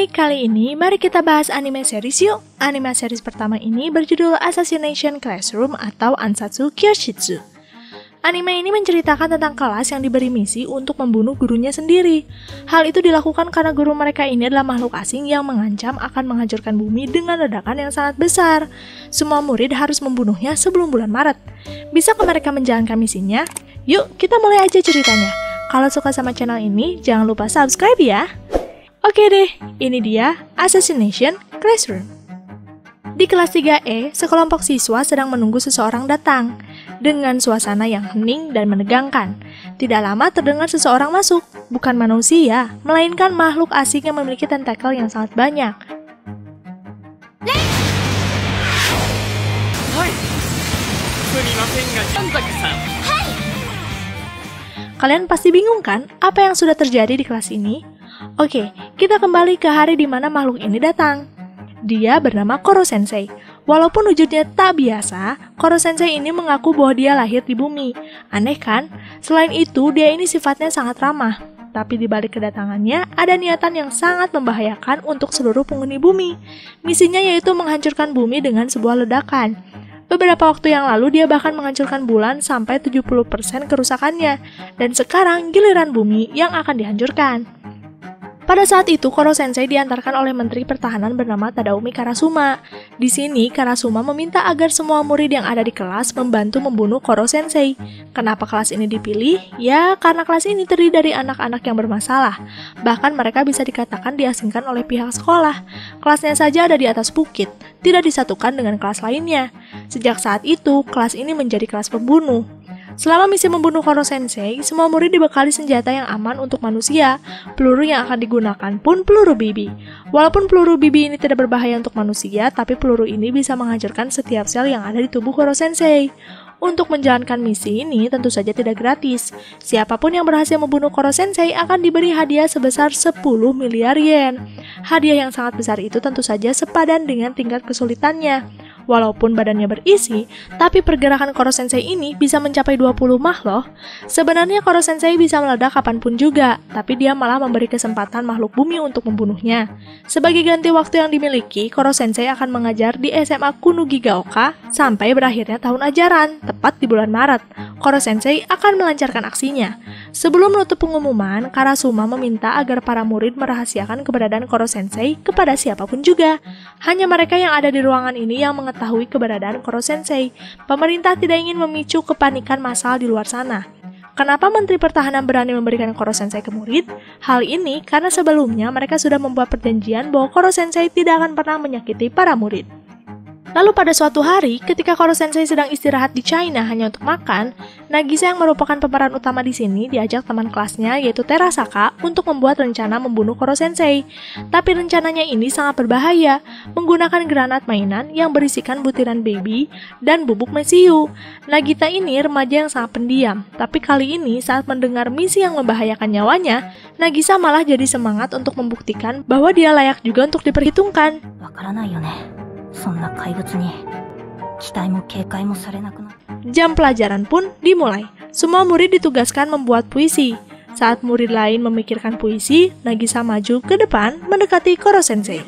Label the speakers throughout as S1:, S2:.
S1: kali ini mari kita bahas anime series yuk. Anime series pertama ini berjudul Assassination Classroom atau Ansatsu Kyoshitsu. Anime ini menceritakan tentang kelas yang diberi misi untuk membunuh gurunya sendiri. Hal itu dilakukan karena guru mereka ini adalah makhluk asing yang mengancam akan menghancurkan bumi dengan ledakan yang sangat besar. Semua murid harus membunuhnya sebelum bulan Maret. Bisakah mereka menjalankan misinya? Yuk, kita mulai aja ceritanya. Kalau suka sama channel ini, jangan lupa subscribe ya. Oke deh, ini dia Assassination Classroom. Di kelas 3E, sekelompok siswa sedang menunggu seseorang datang. Dengan suasana yang hening dan menegangkan. Tidak lama terdengar seseorang masuk. Bukan manusia, melainkan makhluk asing yang memiliki tentakel yang sangat banyak. Kalian pasti bingung kan, apa yang sudah terjadi di kelas ini? Oke, kita kembali ke hari di mana makhluk ini datang. Dia bernama Koro Sensei. Walaupun wujudnya tak biasa, Koro Sensei ini mengaku bahwa dia lahir di bumi. Aneh kan? Selain itu, dia ini sifatnya sangat ramah. Tapi di balik kedatangannya, ada niatan yang sangat membahayakan untuk seluruh penghuni bumi. Misinya yaitu menghancurkan bumi dengan sebuah ledakan. Beberapa waktu yang lalu, dia bahkan menghancurkan bulan sampai 70% kerusakannya. Dan sekarang, giliran bumi yang akan dihancurkan. Pada saat itu, Koro Sensei diantarkan oleh Menteri Pertahanan bernama Tadaomi Karasuma. Di sini, Karasuma meminta agar semua murid yang ada di kelas membantu membunuh Koro Sensei. Kenapa kelas ini dipilih? Ya, karena kelas ini terdiri dari anak-anak yang bermasalah. Bahkan mereka bisa dikatakan diasingkan oleh pihak sekolah. Kelasnya saja ada di atas bukit, tidak disatukan dengan kelas lainnya. Sejak saat itu, kelas ini menjadi kelas pembunuh. Selama misi membunuh Koro Sensei, semua murid dibekali senjata yang aman untuk manusia. Peluru yang akan digunakan pun peluru BB. Walaupun peluru BB ini tidak berbahaya untuk manusia, tapi peluru ini bisa menghancurkan setiap sel yang ada di tubuh Koro Sensei. Untuk menjalankan misi ini tentu saja tidak gratis. Siapapun yang berhasil membunuh Koro Sensei akan diberi hadiah sebesar 10 miliar yen. Hadiah yang sangat besar itu tentu saja sepadan dengan tingkat kesulitannya. Walaupun badannya berisi, tapi pergerakan Koro Sensei ini bisa mencapai 20 mah loh. Sebenarnya Koro Sensei bisa meledak kapanpun juga, tapi dia malah memberi kesempatan makhluk bumi untuk membunuhnya. Sebagai ganti waktu yang dimiliki, Koro Sensei akan mengajar di SMA Kunugigaoka sampai berakhirnya tahun ajaran, tepat di bulan Maret. Koro Sensei akan melancarkan aksinya. Sebelum menutup pengumuman, Karasuma meminta agar para murid merahasiakan keberadaan Koro Sensei kepada siapapun juga. Hanya mereka yang ada di ruangan ini yang mengetahui keberadaan Koro Sensei. Pemerintah tidak ingin memicu kepanikan massal di luar sana. Kenapa Menteri Pertahanan berani memberikan Koro Sensei ke murid? Hal ini karena sebelumnya mereka sudah membuat perjanjian bahwa Koro Sensei tidak akan pernah menyakiti para murid. Lalu pada suatu hari, ketika Koro Sensei sedang istirahat di China hanya untuk makan, Nagisa yang merupakan pemeran utama di sini diajak teman kelasnya yaitu Terasaka untuk membuat rencana membunuh Koro Sensei. Tapi rencananya ini sangat berbahaya, menggunakan granat mainan yang berisikan butiran baby dan bubuk mesiu. Nagita ini remaja yang sangat pendiam, tapi kali ini saat mendengar misi yang membahayakan nyawanya, Nagisa malah jadi semangat untuk membuktikan bahwa dia layak juga untuk diperhitungkan. Jam pelajaran pun dimulai. Semua murid ditugaskan membuat puisi. Saat murid lain memikirkan puisi, Nagisa maju ke depan mendekati Koro Sensei.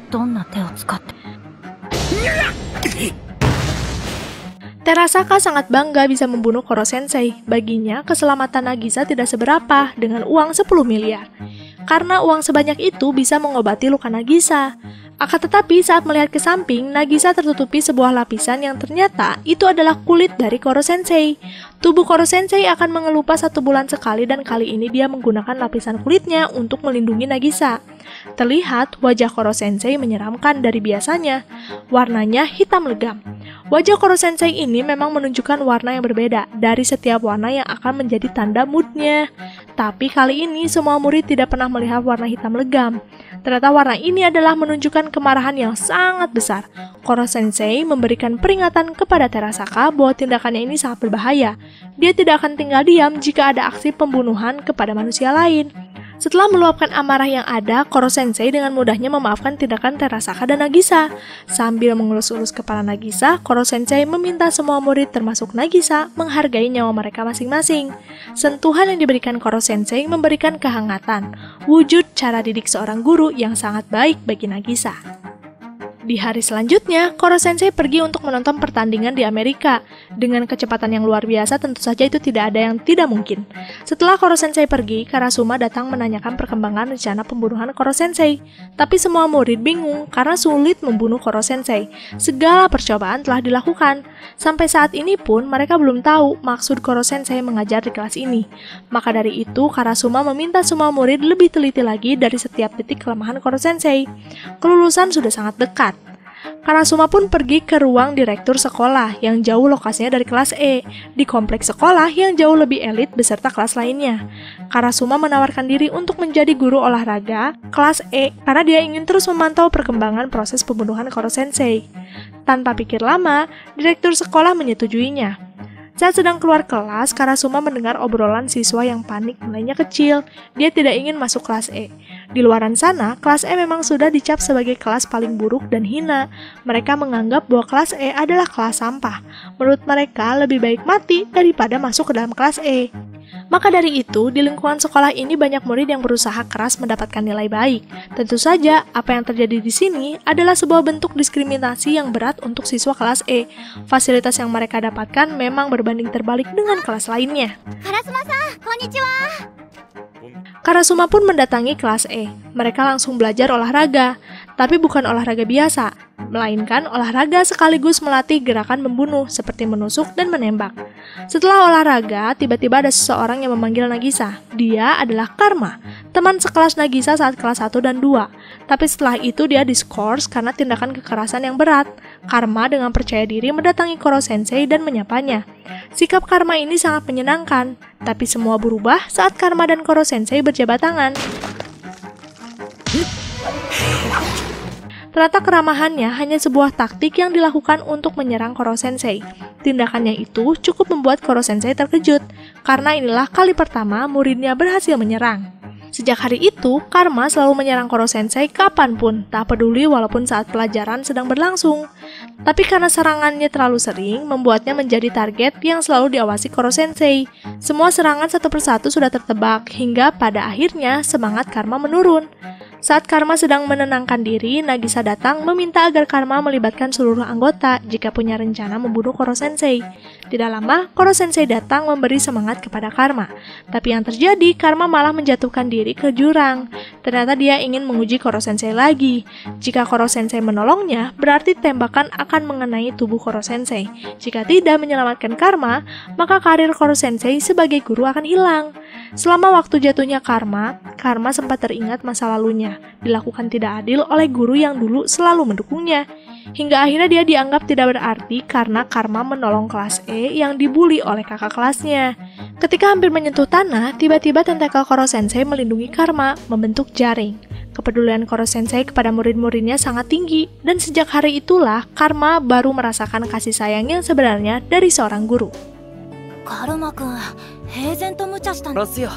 S1: Terasaka sangat bangga bisa membunuh Koro Sensei. Baginya, keselamatan Nagisa tidak seberapa dengan uang 10 miliar. Karena uang sebanyak itu bisa mengobati luka Nagisa. Akan tetapi saat melihat ke samping, Nagisa tertutupi sebuah lapisan yang ternyata itu adalah kulit dari Koro Sensei. Tubuh Koro Sensei akan mengelupas 1 bulan sekali dan kali ini dia menggunakan lapisan kulitnya untuk melindungi Nagisa. Terlihat wajah Koro Sensei menyeramkan dari biasanya. Warnanya hitam legam. Wajah Koro Sensei ini memang menunjukkan warna yang berbeda dari setiap warna yang akan menjadi tanda moodnya. Tapi kali ini semua murid tidak pernah melihat warna hitam legam. Ternyata warna ini adalah menunjukkan kemarahan yang sangat besar. Koro Sensei memberikan peringatan kepada Terasaka bahwa tindakannya ini sangat berbahaya. Dia tidak akan tinggal diam jika ada aksi pembunuhan kepada manusia lain. Setelah meluapkan amarah yang ada, Koro Sensei dengan mudahnya memaafkan tindakan Terasaka dan Nagisa. Sambil mengelus-elus kepala Nagisa, Koro Sensei meminta semua murid termasuk Nagisa menghargai nyawa mereka masing-masing. Sentuhan yang diberikan Koro Sensei memberikan kehangatan, wujud cara didik seorang guru yang sangat baik bagi Nagisa. Di hari selanjutnya, Koro Sensei pergi untuk menonton pertandingan di Amerika. Dengan kecepatan yang luar biasa, tentu saja itu tidak ada yang tidak mungkin. Setelah Koro Sensei pergi, Karasuma datang menanyakan perkembangan rencana pembunuhan Koro Sensei. Tapi semua murid bingung karena sulit membunuh Koro Sensei. Segala percobaan telah dilakukan. Sampai saat ini pun mereka belum tahu maksud Koro Sensei mengajar di kelas ini. Maka dari itu, Karasuma meminta semua murid lebih teliti lagi dari setiap titik kelemahan Koro Sensei. Kelulusan sudah sangat dekat. Karasuma pun pergi ke ruang direktur sekolah yang jauh lokasinya dari kelas E, di kompleks sekolah yang jauh lebih elit beserta kelas lainnya. Karasuma menawarkan diri untuk menjadi guru olahraga kelas E karena dia ingin terus memantau perkembangan proses pembunuhan Koro Sensei. Tanpa pikir lama, direktur sekolah menyetujuinya. Saat sedang keluar kelas, Karasuma mendengar obrolan siswa yang panik nilainya kecil. Dia tidak ingin masuk kelas E. Di luaran sana, kelas E memang sudah dicap sebagai kelas paling buruk dan hina. Mereka menganggap bahwa kelas E adalah kelas sampah. Menurut mereka, lebih baik mati daripada masuk ke dalam kelas E. Maka dari itu, di lingkungan sekolah ini banyak murid yang berusaha keras mendapatkan nilai baik. Tentu saja, apa yang terjadi di sini adalah sebuah bentuk diskriminasi yang berat untuk siswa kelas E. Fasilitas yang mereka dapatkan memang berbanding terbalik dengan kelas lainnya.
S2: Karasuma-san, konnichiwa.
S1: Karasuma pun mendatangi kelas E. Mereka langsung belajar olahraga, tapi bukan olahraga biasa, melainkan olahraga sekaligus melatih gerakan membunuh seperti menusuk dan menembak. Setelah olahraga, tiba-tiba ada seseorang yang memanggil Nagisa. Dia adalah Karma, teman sekelas Nagisa saat kelas 1 dan 2. Tapi setelah itu dia diskors karena tindakan kekerasan yang berat. Karma dengan percaya diri mendatangi Koro Sensei dan menyapanya. Sikap Karma ini sangat menyenangkan, tapi semua berubah saat Karma dan Koro Sensei berjabat tangan. Ternyata keramahannya hanya sebuah taktik yang dilakukan untuk menyerang Koro Sensei. Tindakannya itu cukup membuat Koro Sensei terkejut, karena inilah kali pertama muridnya berhasil menyerang. Sejak hari itu, Karma selalu menyerang Koro Sensei kapanpun, tak peduli walaupun saat pelajaran sedang berlangsung. Tapi karena serangannya terlalu sering, membuatnya menjadi target yang selalu diawasi Koro Sensei. Semua serangan satu persatu sudah tertebak, hingga pada akhirnya semangat Karma menurun. Saat Karma sedang menenangkan diri, Nagisa datang meminta agar Karma melibatkan seluruh anggota jika punya rencana membunuh Koro Sensei. Tidak lama, Koro Sensei datang memberi semangat kepada Karma. Tapi yang terjadi, Karma malah menjatuhkan diri ke jurang. Ternyata dia ingin menguji Koro Sensei lagi. Jika Koro Sensei menolongnya, berarti tembakan akan mengenai tubuh Koro Sensei. Jika tidak menyelamatkan Karma, maka karir Koro Sensei sebagai guru akan hilang. Selama waktu jatuhnya Karma sempat teringat masa lalunya, dilakukan tidak adil oleh guru yang dulu selalu mendukungnya. Hingga akhirnya dia dianggap tidak berarti karena Karma menolong kelas E yang dibully oleh kakak kelasnya. Ketika hampir menyentuh tanah, tiba-tiba tentakel Koro Sensei melindungi Karma, membentuk jaring. Kepedulian Koro Sensei kepada murid-muridnya sangat tinggi, dan sejak hari itulah Karma baru merasakan kasih sayang yang sebenarnya dari seorang guru.
S2: Karma-kun, heizen to mucha shita.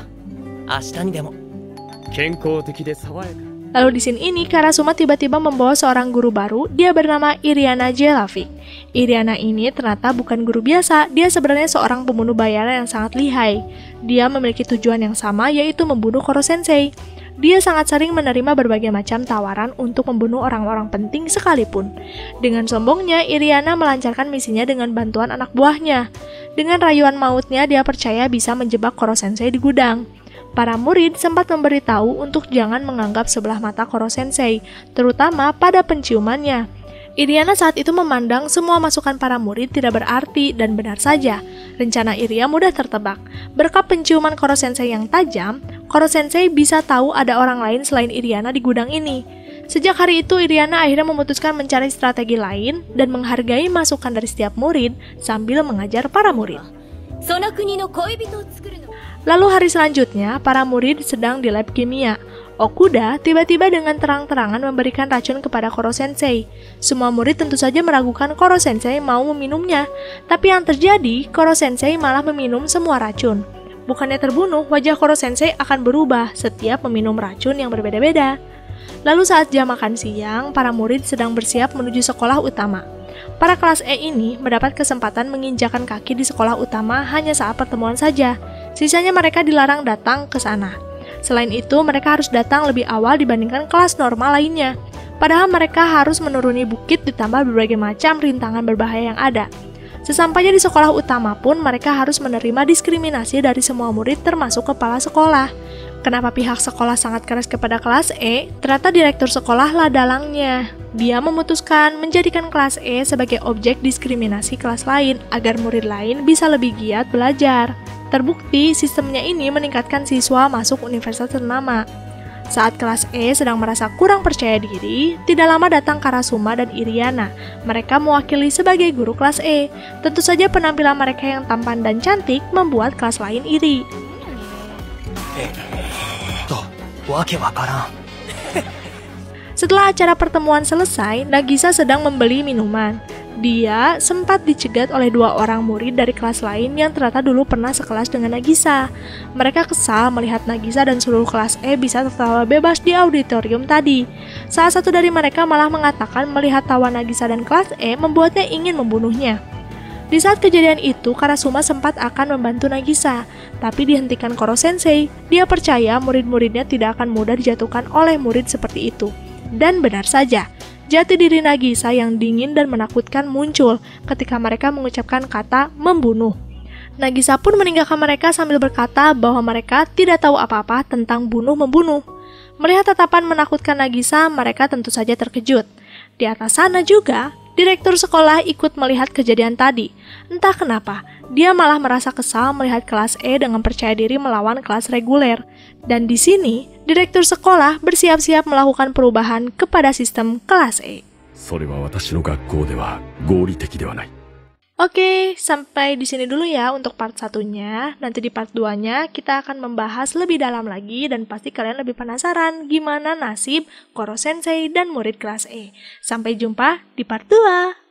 S1: Lalu di scene ini, Karasuma tiba-tiba membawa seorang guru baru, dia bernama Iriana Jelavic. Iriana ini ternyata bukan guru biasa, dia sebenarnya seorang pembunuh bayaran yang sangat lihai. Dia memiliki tujuan yang sama, yaitu membunuh Koro Sensei. Dia sangat sering menerima berbagai macam tawaran untuk membunuh orang-orang penting sekalipun. Dengan sombongnya, Iriana melancarkan misinya dengan bantuan anak buahnya. Dengan rayuan mautnya, dia percaya bisa menjebak Koro Sensei di gudang. Para murid sempat memberitahu untuk jangan menganggap sebelah mata Koro Sensei, terutama pada penciumannya. Iriana saat itu memandang semua masukan para murid tidak berarti dan benar saja. Rencana Iria mudah tertebak. Berkat penciuman Koro Sensei yang tajam, Koro Sensei bisa tahu ada orang lain selain Iriana di gudang ini. Sejak hari itu, Iriana akhirnya memutuskan mencari strategi lain dan menghargai masukan dari setiap murid sambil mengajar para murid. Lalu hari selanjutnya, para murid sedang di lab kimia. Okuda tiba-tiba dengan terang-terangan memberikan racun kepada Koro Sensei. Semua murid tentu saja meragukan Koro Sensei mau meminumnya. Tapi yang terjadi, Koro Sensei malah meminum semua racun. Bukannya terbunuh, wajah Koro Sensei akan berubah setiap meminum racun yang berbeda-beda. Lalu saat jam makan siang, para murid sedang bersiap menuju sekolah utama. Para kelas E ini mendapat kesempatan menginjakan kaki di sekolah utama hanya saat pertemuan saja. Sisanya mereka dilarang datang ke sana. Selain itu, mereka harus datang lebih awal dibandingkan kelas normal lainnya. Padahal mereka harus menuruni bukit ditambah berbagai macam rintangan berbahaya yang ada. Sesampainya di sekolah utama pun mereka harus menerima diskriminasi dari semua murid termasuk kepala sekolah. Kenapa pihak sekolah sangat keras kepada kelas E? Ternyata direktur sekolah lah dalangnya. Dia memutuskan menjadikan kelas E sebagai objek diskriminasi kelas lain agar murid lain bisa lebih giat belajar. Terbukti sistemnya ini meningkatkan siswa masuk universitas ternama. Saat kelas E sedang merasa kurang percaya diri, tidak lama datang Karasuma dan Iriana. Mereka mewakili sebagai guru kelas E. Tentu saja penampilan mereka yang tampan dan cantik membuat kelas lain iri. Setelah acara pertemuan selesai, Nagisa sedang membeli minuman. Dia sempat dicegat oleh 2 orang murid dari kelas lain yang ternyata dulu pernah sekelas dengan Nagisa. Mereka kesal melihat Nagisa dan seluruh kelas E bisa tertawa bebas di auditorium tadi. Salah satu dari mereka malah mengatakan melihat tawa Nagisa dan kelas E membuatnya ingin membunuhnya. Di saat kejadian itu, Karasuma sempat akan membantu Nagisa, tapi dihentikan Koro Sensei. Dia percaya murid-muridnya tidak akan mudah dijatuhkan oleh murid seperti itu. Dan benar saja, jati diri Nagisa yang dingin dan menakutkan muncul ketika mereka mengucapkan kata membunuh. Nagisa pun meninggalkan mereka sambil berkata bahwa mereka tidak tahu apa-apa tentang bunuh-membunuh. Melihat tatapan menakutkan Nagisa, mereka tentu saja terkejut. Di atas sana juga, direktur sekolah ikut melihat kejadian tadi. Entah kenapa, dia malah merasa kesal melihat kelas E dengan percaya diri melawan kelas reguler. Dan di sini, direktur sekolah bersiap-siap melakukan perubahan kepada sistem kelas E. Oke, sampai di sini dulu ya untuk part 1-nya. Nanti di part 2-nya kita akan membahas lebih dalam lagi dan pasti kalian lebih penasaran gimana nasib Koro Sensei dan murid kelas E. Sampai jumpa di part 2.